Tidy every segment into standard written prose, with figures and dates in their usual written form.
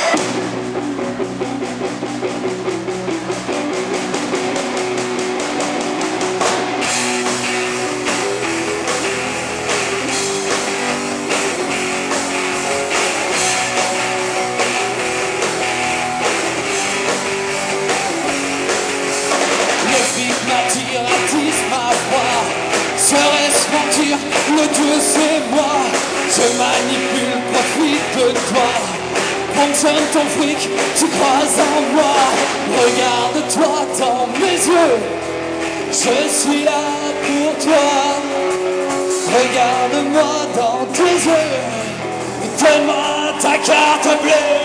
Attise ma voix, serait-ce mentir? Le Dieu c'est moi. Je manipule, profite de toi. Fonctionne ton fric, tu crois en moi. Regarde-toi dans mes yeux, je suis là pour toi. Regarde-moi dans tes yeux, donne-moi ta carte bleue.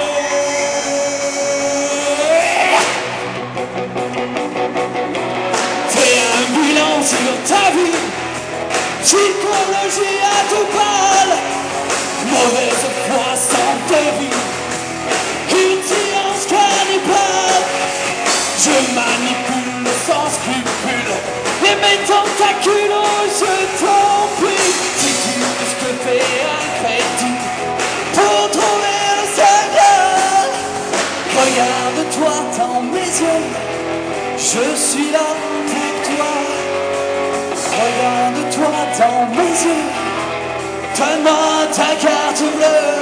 Sur ta vie, psychologie à tout pâle, mauvaise foi sans devis, cultivance cannibale. Je manipule sans scrupule et mes tentacules, oh, je t'en prie. Si tu risques que t'es un crétin pour trouver le Seigneur, regarde-toi dans mes yeux, je suis là pour toi. Regarde-toi dans mes yeux, donne-moi ta carte bleue.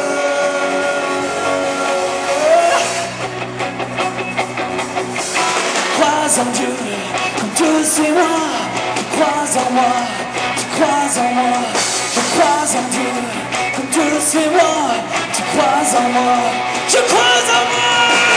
Crois en Dieu, comme Dieu c'est moi. Tu crois en moi, tu crois en moi. Je crois en Dieu, comme Dieu c'est moi. Tu crois en moi, je crois en moi.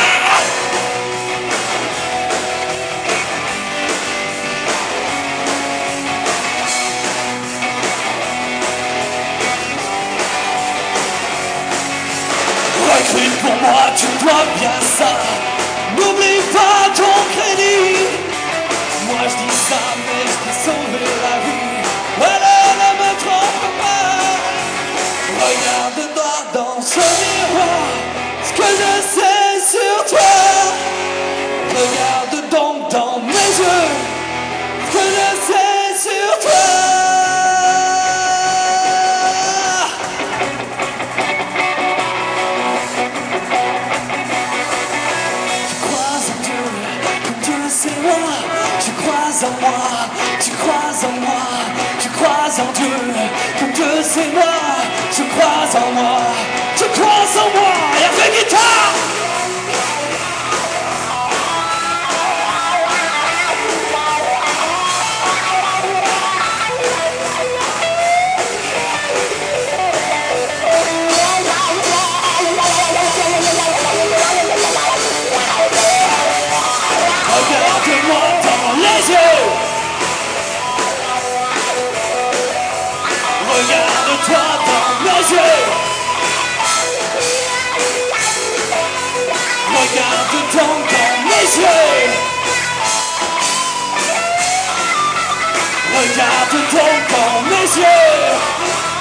Recrute pour moi, tu dois bien ça. N'oublie pas ton crédit. Moi je dis ça, mais je t'ai sauvé la vie. Alors ne me trompe pas. Regarde-toi dans ce miroir, ce que je sais sur toi. Regarde donc dans mes yeux, ce que je sais sur toi. Tu crois en moi, tu crois en moi, tu crois en Dieu, comme Dieu c'est moi, tu crois en moi, tu crois en moi, y'a fait guitare. Regarde-moi dans les yeux, regarde-toi dans mes yeux, regarde donc dans mes yeux, regarde donc dans mes yeux.